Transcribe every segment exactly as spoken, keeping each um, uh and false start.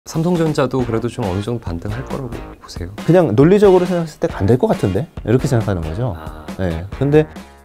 삼성전자도 그래도 좀 어느 정도 반등할 거라고 보세요? 그냥 논리적으로 생각했을 때 안 될 것 같은데? 이렇게 생각하는 거죠. 아... 네. 근데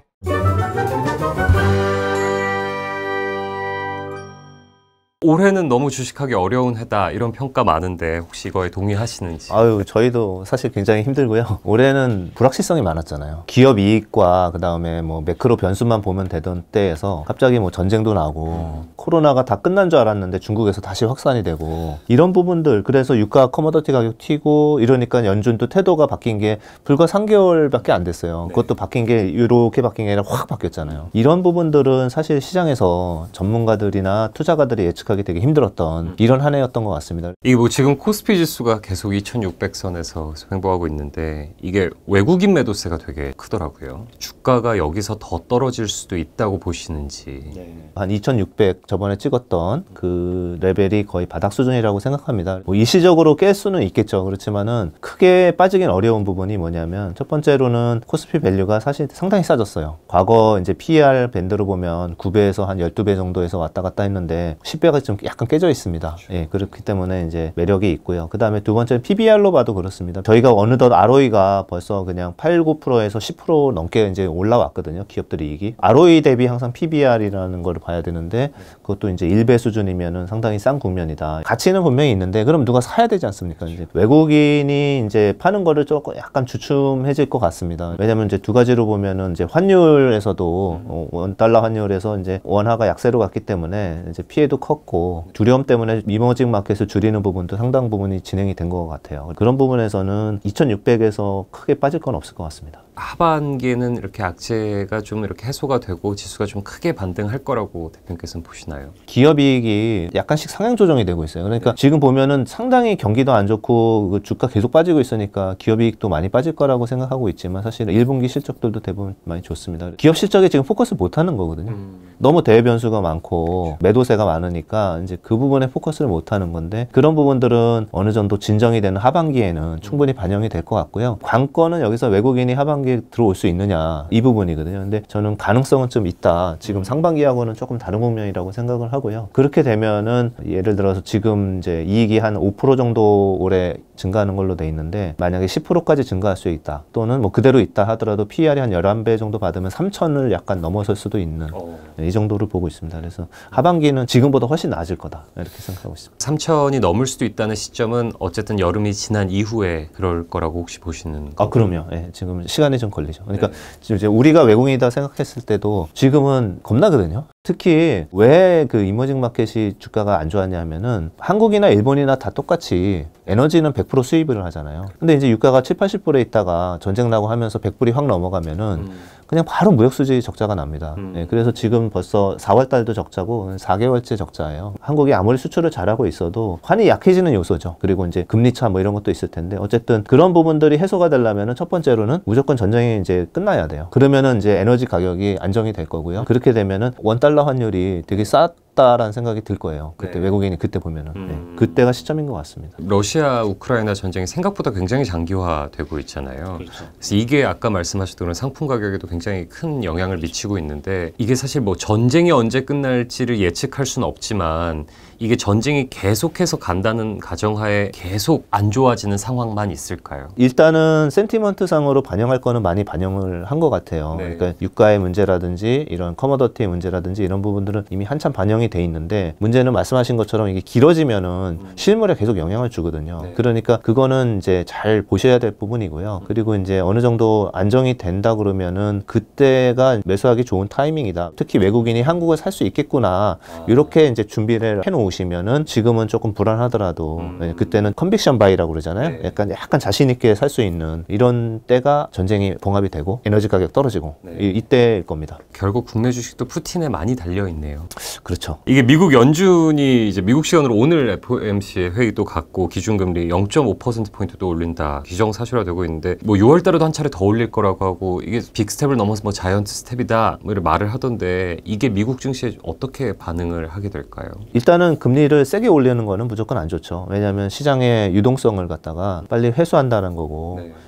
올해는 너무 주식하기 어려운 해다 이런 평가 많은데 혹시 이거에 동의하시는지? 아유, 저희도 사실 굉장히 힘들고요. 올해는 불확실성이 많았잖아요. 기업 이익과 그 다음에 뭐 매크로 변수만 보면 되던 때에서 갑자기 뭐 전쟁도 나고 음. 코로나가 다 끝난 줄 알았는데 중국에서 다시 확산이 되고 이런 부분들, 그래서 유가 커머더티 가격 튀고 이러니까 연준 또 태도가 바뀐 게 불과 삼 개월밖에 안 됐어요. 네. 그것도 바뀐 게 이렇게 바뀐 게 아니라 확 바뀌었잖아요. 이런 부분들은 사실 시장에서 전문가들이나 투자가들이 예측하기 되게 힘들었던 음. 이런 한 해였던 것 같습니다. 이게 뭐 지금 코스피 지수가 계속 이천육백 선에서 횡보하고 있는데 이게 외국인 매도세가 되게 크더라고요. 주가가 여기서 더 떨어질 수도 있다고 보시는지. 네. 한 이천육백 저번에 찍었던 그 레벨이 거의 바닥 수준이라고 생각합니다. 뭐 일시적으로 깰 수는 있겠죠. 그렇지만은 크게 빠지긴 어려운 부분이 뭐냐면 첫 번째로는 코스피 밸류가 사실 상당히 싸졌어요. 과거 이제 피이알 밴드로 보면 구 배에서 한 열두 배 정도에서 왔다 갔다 했는데 십 배가 좀 약간 깨져 있습니다. 예, 그렇기 때문에 이제 매력이 있고요. 그 다음에 두 번째는 피비알로 봐도 그렇습니다. 저희가 어느덧 알오이가 벌써 그냥 팔, 구 퍼센트에서 십 퍼센트 넘게 이제 올라왔거든요. 기업들 이익이. 알오이 대비 항상 피비알이라는 걸 봐야 되는데 그것도 이제 일 배 수준이면은 상당히 싼 국면이다. 가치는 분명히 있는데 그럼 누가 사야 되지 않습니까? 이제 외국인이 이제 파는 거를 조금 약간 주춤해질 것 같습니다. 왜냐면 이제 두 가지로 보면은 이제 환율에서도 어, 원 달러 환율에서 이제 원화가 약세로 갔기 때문에 이제 피해도 컸고 두려움 때문에 이머징 마켓을 줄이는 부분도 상당 부분이 진행이 된 것 같아요. 그런 부분에서는 이천육백에서 크게 빠질 건 없을 것 같습니다. 하반기에는 이렇게 악재가 좀 이렇게 해소가 되고 지수가 좀 크게 반등할 거라고 대표님께서는 보시나요? 기업이익이 약간씩 상향 조정이 되고 있어요. 그러니까 네. 지금 보면은 상당히 경기도 안 좋고 그 주가 계속 빠지고 있으니까 기업이익도 많이 빠질 거라고 생각하고 있지만 사실 일 분기 실적들도 대부분 많이 좋습니다. 기업 실적에 지금 포커스 못 하는 거거든요. 음. 너무 대외 변수가 많고 매도세가 많으니까 이제 그 부분에 포커스를 못 하는 건데 그런 부분들은 어느 정도 진정이 되는 하반기에는 충분히 반영이 될 것 같고요. 관건은 여기서 외국인이 하반기 들어올 수 있느냐 이 부분이거든요. 근데 저는 가능성은 좀 있다. 지금 상반기하고는 조금 다른 국면이라고 생각을 하고요. 그렇게 되면은 예를 들어서 지금 이제 이익이 한 오 퍼센트 정도 올해 증가하는 걸로 돼 있는데 만약에 십 퍼센트까지 증가할 수 있다. 또는 뭐 그대로 있다 하더라도 피이알이 한 열한 배 정도 받으면 삼천을 약간 넘어설 수도 있는 어. 이 정도를 보고 있습니다. 그래서 하반기는 지금보다 훨씬 나아질 거다. 이렇게 생각하고 있습니다. 삼천이 넘을 수도 있다는 시점은 어쨌든 여름이 지난 이후에 그럴 거라고 혹시 보시는 아, 그럼요. 예, 지금 시간이 좀 걸리죠. 그러니까 네. 이제 우리가 외국인이다 생각했을 때도 지금은 겁나거든요. 특히 왜 그 이머징 마켓이 주가가 안 좋았냐 하면은 한국이나 일본이나 다 똑같이 에너지는 백 퍼센트 수입을 하잖아요. 근데 이제 유가가 칠십, 팔십 불에 있다가 전쟁 나고 하면서 백 불이 확 넘어가면은 음. 그냥 바로 무역수지 적자가 납니다. 음. 네, 그래서 지금 벌써 사월 달도 적자고 사 개월째 적자예요. 한국이 아무리 수출을 잘하고 있어도 환이 약해지는 요소죠. 그리고 이제 금리차 뭐 이런 것도 있을 텐데 어쨌든 그런 부분들이 해소가 되려면은 첫 번째로는 무조건 전쟁이 이제 끝나야 돼요. 그러면은 이제 에너지 가격이 안정이 될 거고요. 그렇게 되면은 원 달러 환율이 되게 쌌 다라는 생각이 들 거예요. 그때 네. 외국인이 그때 보면은 음. 네. 그때가 시점인 것 같습니다. 러시아 우크라이나 전쟁이 생각보다 굉장히 장기화되고 있잖아요. 그렇죠. 그래서 이게 아까 말씀하셨던 상품 가격에도 굉장히 큰 영향을 미치고 있는데 이게 사실 뭐 전쟁이 언제 끝날지를 예측할 수는 없지만 이게 전쟁이 계속해서 간다는 가정하에 계속 안 좋아지는 상황만 있을까요? 일단은 센티먼트 상으로 반영할 거는 많이 반영을 한 것 같아요. 네. 그러니까 유가의 문제라든지 이런 커머더티의 문제라든지 이런 부분들은 이미 한참 반영이 돼 있는데 문제는 말씀하신 것처럼 이게 길어지면은 음. 실물에 계속 영향을 주거든요. 네. 그러니까 그거는 이제 잘 보셔야 될 부분이고요. 음. 그리고 이제 어느 정도 안정이 된다 그러면은 그때가 매수하기 좋은 타이밍이다. 특히 외국인이 한국을 살 수 있겠구나. 아. 이렇게 이제 준비를 해놓은 오시면은 지금은 조금 불안하더라도 음. 네, 그때는 컨빅션 바이라고 그러잖아요. 네. 약간 약간 자신 있게 살 수 있는 이런 때가 전쟁이 봉합이 되고 에너지 가격 떨어지고 네. 이, 이때일 겁니다. 결국 국내 주식도 푸틴에 많이 달려 있네요. 그렇죠. 이게 미국 연준이 이제 미국 시간으로 오늘 에프오엠씨 회의도 갖고 기준금리 영 점 오 퍼센트 포인트도 올린다 기정사실화되고 있는데 뭐 유월 달에도 한 차례 더 올릴 거라고 하고 이게 빅스텝을 넘어서 뭐 자이언트 스텝이다 뭐 이런 말을 하던데 이게 미국 증시에 어떻게 반응을 하게 될까요? 일단은 금리를 세게 올리는 거는 무조건 안 좋죠. 왜냐하면 시장의 유동성을 갖다가 빨리 회수한다는 거고 네.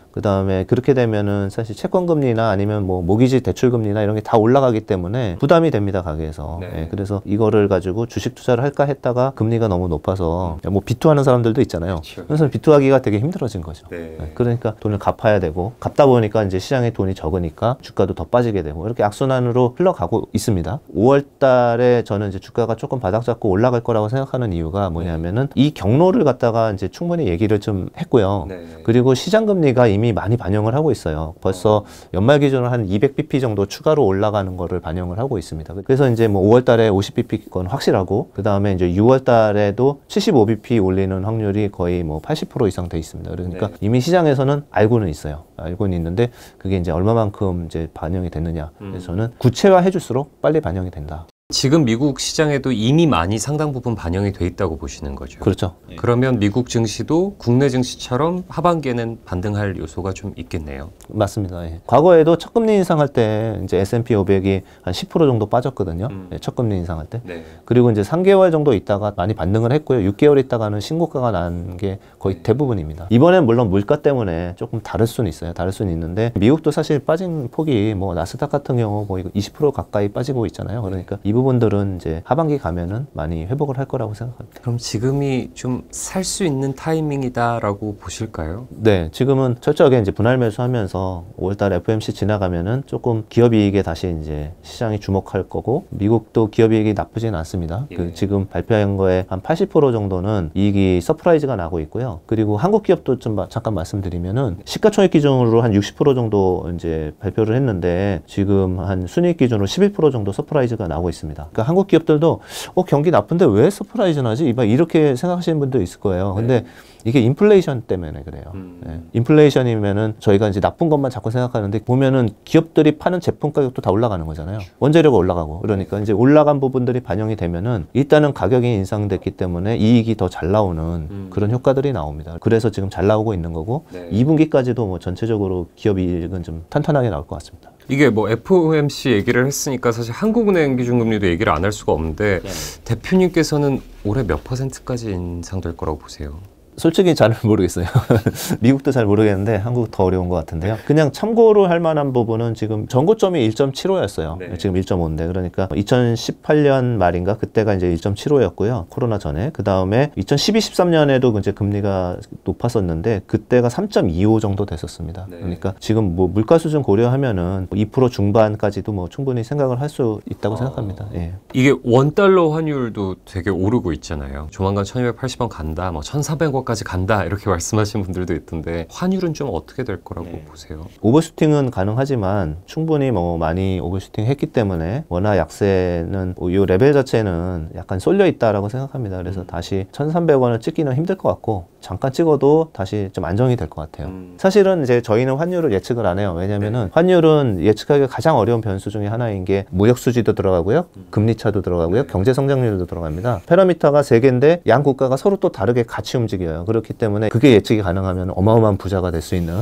그 다음에 그렇게 되면은 사실 채권금리나 아니면 뭐 모기지 대출금리나 이런 게 다 올라가기 때문에 부담이 됩니다, 가게에서. 네. 예, 그래서 이거를 가지고 주식 투자를 할까 했다가 금리가 너무 높아서 뭐 비투하는 사람들도 있잖아요. 그렇죠. 그래서 비투하기가 되게 힘들어진 거죠. 네. 예, 그러니까 돈을 갚아야 되고 갚다 보니까 이제 시장에 돈이 적으니까 주가도 더 빠지게 되고 이렇게 악순환으로 흘러가고 있습니다. 오월 달에 저는 이제 주가가 조금 바닥 잡고 올라갈 거라고 생각하는 이유가 뭐냐면은 이 경로를 갖다가 이제 충분히 얘기를 좀 했고요. 네. 그리고 시장 금리가 이미 많이 반영을 하고 있어요. 벌써 연말 기준으로 한 이백 비피 정도 추가로 올라가는 거를 반영을 하고 있습니다. 그래서 이제 뭐 오월 달에 오십 비피 건 확실하고 그 다음에 이제 유월 달에도 칠십오 비피 올리는 확률이 거의 뭐 팔십 퍼센트 이상 돼 있습니다. 그러니까 네. 이미 시장에서는 알고는 있어요. 알고는 있는데 그게 이제 얼마만큼 이제 반영이 됐느냐. 음. 그래서 저는 구체화해 줄수록 빨리 반영이 된다. 지금 미국 시장에도 이미 많이 상당 부분 반영이 돼 있다고 보시는 거죠. 그렇죠. 그러면 미국 증시도 국내 증시처럼 하반기에는 반등할 요소가 좀 있겠네요. 맞습니다. 예. 과거에도 첫 금리 인상할 때 이제 에스 앤 피 오백이 한 십 퍼센트 정도 빠졌거든요. 음. 예, 첫 금리 인상할 때. 네. 그리고 이제 삼 개월 정도 있다가 많이 반등을 했고요. 육 개월 있다가는 신고가가 난 게 거의 대부분입니다. 이번엔 물론 물가 때문에 조금 다를 수는 있어요. 다를 수는 있는데 미국도 사실 빠진 폭이 뭐 나스닥 같은 경우 거의 이십 퍼센트 가까이 빠지고 있잖아요. 그러니까 이 부분들은 이제 하반기 가면은 많이 회복을 할 거라고 생각합니다. 그럼 지금이 좀 살 수 있는 타이밍이다라고 보실까요? 네, 지금은 철저하게 이제 분할 매수하면서 오월달 에프 오 엠 씨 지나가면은 조금 기업이익에 다시 이제 시장이 주목할 거고 미국도 기업이익이 나쁘진 않습니다. 예. 그 지금 발표한 거에 한 팔십 퍼센트 정도는 이익이 서프라이즈가 나고 있고요. 그리고 한국 기업도 좀 잠깐 말씀드리면은 시가총액 기준으로 한 육십 퍼센트 정도 이제 발표를 했는데 지금 한 순이익 기준으로 십일 퍼센트 정도 서프라이즈가 나오고 있습니다. 그러니까 한국 기업들도 어 경기 나쁜데 왜 서프라이즈 나지? 막 이렇게 생각하시는 분도 있을 거예요. 근데 이게 인플레이션 때문에 그래요. 음. 네. 인플레이션이면은 저희가 이제 나쁜 것만 자꾸 생각하는데 보면은 기업들이 파는 제품 가격도 다 올라가는 거잖아요. 원재료가 올라가고 그러니까 이제 올라간 부분들이 반영이 되면은 일단은 가격이 인상됐기 때문에 이익이 더 잘 나오는 음. 그런 효과들이 나옵니다. 그래서 지금 잘 나오고 있는 거고 네. 이 분기까지도 뭐 전체적으로 기업 이익은 좀 탄탄하게 나올 것 같습니다. 이게 뭐 에프 오 엠 씨 얘기를 했으니까 사실 한국은행 기준금리도 얘기를 안 할 수가 없는데 네. 대표님께서는 올해 몇 퍼센트까지 인상될 거라고 보세요? 솔직히 잘 모르겠어요. 미국도 잘 모르겠는데 한국 더 어려운 것 같은데요. 그냥 참고로 할 만한 부분은 지금 전고점이 일 점 칠오였어요. 네. 지금 일 점 오인데 그러니까 이천십팔 년 말인가 그때가 이제 일 점 칠오였고요. 코로나 전에. 그 다음에 이천십이, 십삼 년에도 이제 금리가 높았었는데 그때가 삼 점 이오 정도 됐었습니다. 네. 그러니까 지금 뭐 물가 수준 고려하면은 이 퍼센트 중반까지도 뭐 충분히 생각을 할 수 있다고 아. 생각합니다. 예. 이게 원달러 환율도 되게 오르고 있잖아요. 조만간 천이백팔십 원 간다, 뭐 천사백 원까지 간다 이렇게 말씀하시는 분들도 있던데 환율은 좀 어떻게 될 거라고 네. 보세요? 오버슈팅은 가능하지만 충분히 뭐 많이 오버슈팅 했기 때문에 원화 약세는 이 레벨 자체는 약간 쏠려 있다라고 생각합니다. 그래서 음. 다시 천삼백 원을 찍기는 힘들 것 같고 잠깐 찍어도 다시 좀 안정이 될 것 같아요. 음. 사실은 이제 저희는 환율을 예측을 안 해요. 왜냐면은 네. 환율은 예측하기가 가장 어려운 변수 중에 하나인 게 무역 수지도 들어가고요. 음. 금리 차도 들어가고요. 네. 경제 성장률도 들어갑니다. 패러미터가 세 개인데 양 국가가 서로 또 다르게 같이 움직여요. 그렇기 때문에 그게 예측이 가능하면 어마어마한 부자가 될 수 있는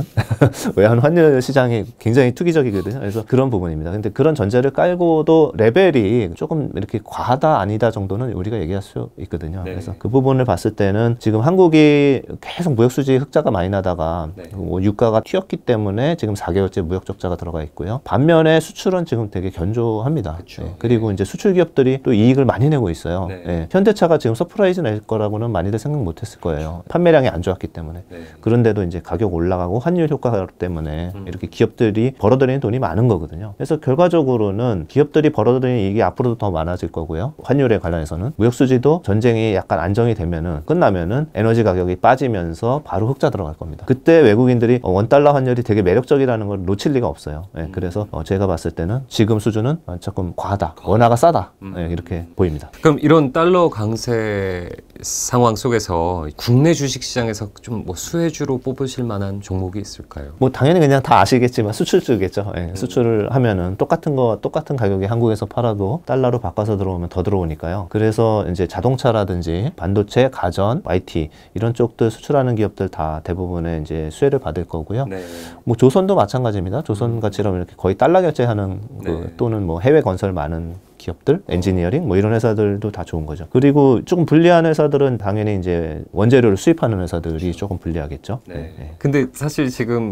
외환 환율 시장이 굉장히 투기적이거든요. 그래서 그런 부분입니다. 근데 그런 전제를 깔고도 레벨이 조금 이렇게 과하다 아니다 정도는 우리가 얘기할 수 있거든요. 네. 그래서 그 부분을 봤을 때는 지금 한국이 계속 무역 수지 흑자가 많이 나다가 네. 뭐 유가가 튀었기 때문에 지금 사 개월째 무역 적자가 들어가 있고요. 반면에 수출은 지금 되게 견조합니다. 그쵸. 예. 그리고 이제 수출 기업들이 또 이익을 많이 내고 있어요. 네. 예. 현대차가 지금 서프라이즈 낼 거라고는 많이들 생각 못했을 거예요. 판매량이 안 좋았기 때문에. 네. 그런데도 이제 가격 올라가고 환율 효과 때문에 음. 이렇게 기업들이 벌어들이는 돈이 많은 거거든요. 그래서 결과적으로는 기업들이 벌어들이는 이익이 앞으로도 더 많아질 거고요. 환율에 관련해서는 무역 수지도 전쟁이 약간 안정이 되면은 끝나면은 에너지 가격이 빠지면서 바로 흑자 들어갈 겁니다. 그때 외국인들이 원달러 환율이 되게 매력적이라는 걸 놓칠 리가 없어요. 예, 음. 그래서 어, 제가 봤을 때는 지금 수준은 조금 과하다, 원화가 싸다 음. 예, 이렇게 보입니다. 그럼 이런 달러 강세 상황 속에서 국내 주식 시장에서 좀 뭐 수혜주로 뽑으실 만한 종목이 있을까요? 뭐 당연히 그냥 다 아시겠지만 수출주겠죠. 예, 수출을 하면은 똑같은 거 똑같은 가격에 한국에서 팔아도 달러로 바꿔서 들어오면 더 들어오니까요. 그래서 이제 자동차라든지 반도체, 가전, 아이 티 이런 쪽들 수출하는 기업들 다 대부분의 이제 수혜를 받을 거고요. 네. 뭐 조선도 마찬가지입니다. 조선 가치럼 이렇게 거의 달러 결제하는 그 네. 또는 뭐 해외 건설 많은 기업들, 엔지니어링 뭐 이런 회사들도 다 좋은 거죠. 그리고 조금 불리한 회사들은 당연히 이제 원재료를 수입하는 회사들이 조금 불리하겠죠. 네. 네. 근데 사실 지금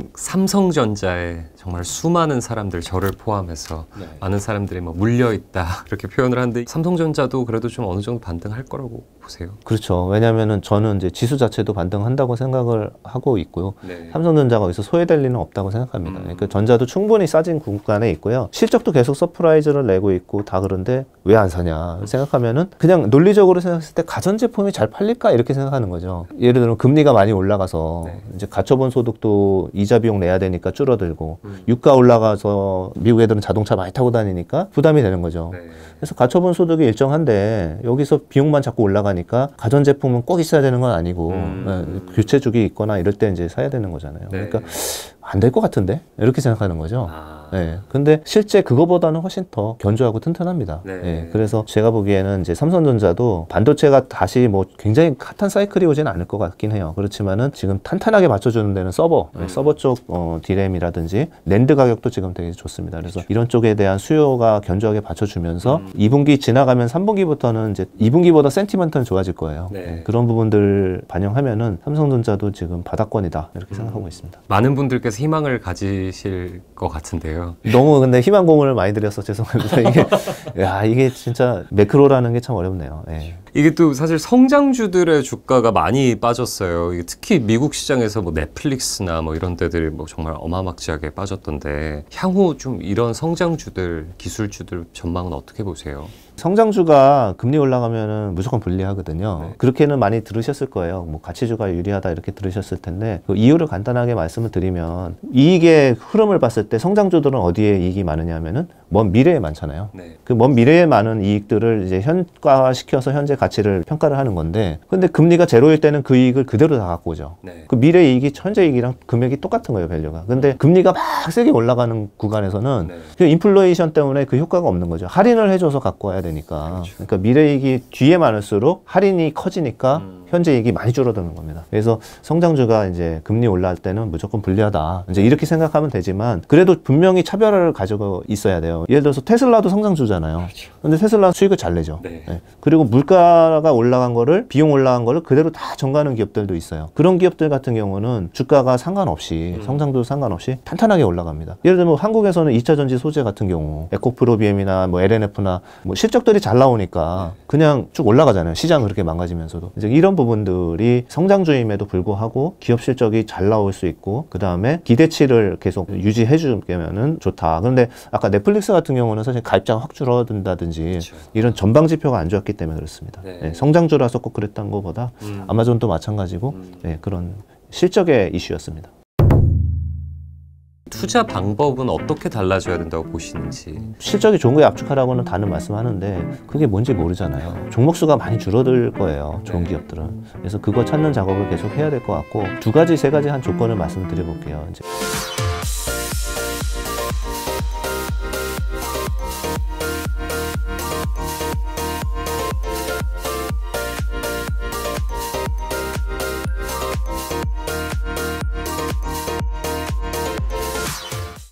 삼성전자에 정말 수많은 사람들, 저를 포함해서 네. 많은 사람들이 뭐 물려 있다 이렇게 표현을 하는데 삼성전자도 그래도 좀 어느 정도 반등할 거라고 보세요? 그렇죠. 왜냐하면은 저는 이제 지수 자체도 반등한다고 생각을 하고 있고요. 네. 삼성전자가 여기서 소외될 리는 없다고 생각합니다. 음. 그러니까 전자도 충분히 싸진 구간에 있고요. 실적도 계속 서프라이즈를 내고 있고 다 그런데 왜 안 사냐 생각하면은 그냥 논리적으로 생각했을 때 가전제품이 잘 팔릴까 이렇게 생각하는 거죠. 예를 들면 금리가 많이 올라가서 네. 이제 가처분 소득도 이자 비용 내야 되니까 줄어들고 음. 유가 올라가서 미국 애들은 자동차 많이 타고 다니니까 부담이 되는 거죠. 네. 그래서 가처분 소득이 일정한데 여기서 비용만 자꾸 올라가니까 가전제품은 꼭 있어야 되는 건 아니고 음. 교체주기 있거나 이럴 때 이제 사야 되는 거잖아요. 네. 그러니까 안 될 것 같은데 이렇게 생각하는 거죠. 아. 네. 근데 실제 그거보다는 훨씬 더 견조하고 튼튼합니다. 네. 네. 그래서 제가 보기에는 이제 삼성전자도 반도체가 다시 뭐 굉장히 핫한 사이클이 오지는 않을 것 같긴 해요. 그렇지만은 지금 탄탄하게 받쳐주는 데는 서버, 음. 서버 쪽 어, 디램이라든지 낸드 가격도 지금 되게 좋습니다. 그래서 그렇죠. 이런 쪽에 대한 수요가 견조하게 받쳐주면서 음. 이 분기 지나가면 삼 분기부터는 이제 이 분기보다 센티멘트는 좋아질 거예요. 네. 네. 그런 부분들 반영하면은 삼성전자도 지금 바닥권이다 이렇게 음. 생각하고 있습니다. 많은 분들께서 희망을 가지실 것 같은데요. 너무 근데 희망 고문을 많이 드려서 죄송합니다. 이게 야 이게 진짜 매크로라는 게 참 어렵네요. 네. 이게 또 사실 성장주들의 주가가 많이 빠졌어요. 이게 특히 미국 시장에서 뭐 넷플릭스나 뭐 이런 데들이 뭐 정말 어마막지하게 빠졌던데 향후 좀 이런 성장주들, 기술주들 전망은 어떻게 보세요? 성장주가 금리 올라가면은 무조건 불리하거든요. 네. 그렇게는 많이 들으셨을 거예요. 뭐 가치주가 유리하다 이렇게 들으셨을 텐데 그 이유를 간단하게 말씀을 드리면 이익의 흐름을 봤을 때 성장주들은 어디에 이익이 많으냐 하면은 먼 미래에 많잖아요. 네. 그 먼 미래에 많은 이익들을 이제 현가시켜서 현재 가치를 평가를 하는 건데 근데 금리가 제로일 때는 그 이익을 그대로 다 갖고 오죠. 네. 그 미래 이익이 현재 이익이랑 금액이 똑같은 거예요, 밸류가. 근데 금리가 막 세게 올라가는 구간에서는 네. 그 인플레이션 때문에 그 효과가 없는 거죠. 할인을 해줘서 갖고 와야 되니까. 그렇죠. 그러니까 미래이익이 뒤에 많을수록 할인이 커지니까 음. 현재 이익이 많이 줄어드는 겁니다. 그래서 성장주가 이제 금리 올라갈 때는 무조건 불리하다. 이제 이렇게 생각하면 되지만 그래도 분명히 차별화를 가지고 있어야 돼요. 예를 들어서 테슬라도 성장주잖아요. 그렇죠. 근데 테슬라 수익을 잘 내죠. 네. 네. 그리고 물가가 올라간 거를 비용 올라간 거를 그대로 다 전가하는 기업들도 있어요. 그런 기업들 같은 경우는 주가가 상관없이 음. 성장도 상관없이 탄탄하게 올라갑니다. 예를 들면 한국에서는 이차 전지 소재 같은 경우 에코프로비엠이나 뭐 엘엔에프나 뭐 실적들이 잘 나오니까 그냥 쭉 올라가잖아요. 시장 그렇게 망가지면서도. 이제 이런 부분들이 성장주임에도 불구하고 기업 실적이 잘 나올 수 있고 그 다음에 기대치를 계속 유지해 주면은 좋다. 그런데 아까 넷플릭스 같은 경우는 사실 가입자가 확 줄어든다든지 그렇죠. 이런 전방 지표가 안 좋았기 때문에 그렇습니다. 네. 네, 성장주라서 꼭 그랬던 것보다 음. 아마존도 마찬가지고 음. 네, 그런 실적의 이슈였습니다. 투자 방법은 어떻게 달라져야 된다고 보시는지. 실적이 좋은 거에 압축하라고는 다는 말씀하는데 그게 뭔지 모르잖아요. 종목수가 많이 줄어들 거예요. 좋은 네. 기업들은. 그래서 그거 찾는 작업을 계속 해야 될 것 같고 두 가지 세 가지 한 조건을 말씀드려 볼게요. 이제